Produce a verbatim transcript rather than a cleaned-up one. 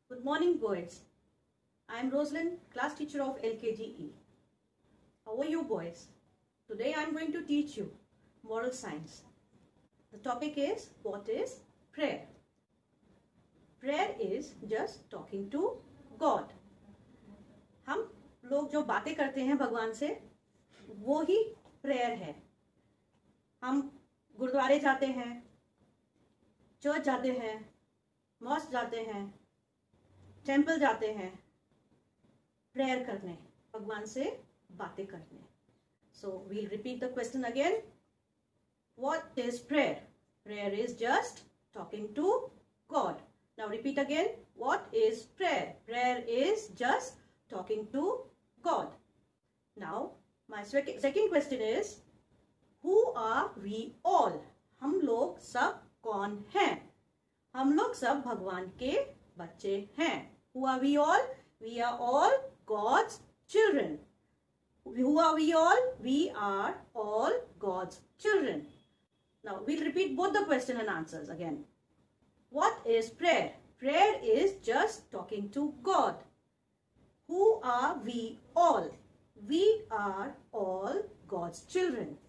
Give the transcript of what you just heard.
Good morning, boys. I am Rosalind, class teacher of L K G E. How are you, boys? Today I am going to teach you moral science. The topic is, what is prayer? Prayer is just talking to God. हम लोग जो बातें करते हैं भगवान से, वो ही prayer है. हम गुरुद्वारे जाते हैं, चर्च जाते हैं, मॉस्क जाते हैं, टेंपल जाते हैं, प्रेयर करने, भगवान से बातें करने. So we'll repeat the question again. What is prayer? Prayer is just talking to God. Now repeat again. What is prayer? Prayer is just talking to God. Now my second question is, who are we all? हम लोग सब कौन हैं? हम लोग सब भगवान के बच्चे हैं. Who are we all? We are all God's children. Who are we all? We are all God's children. Now we'll repeat both the question and answers again. What is prayer? Prayer is just talking to God. Who are we all? We are all God's children.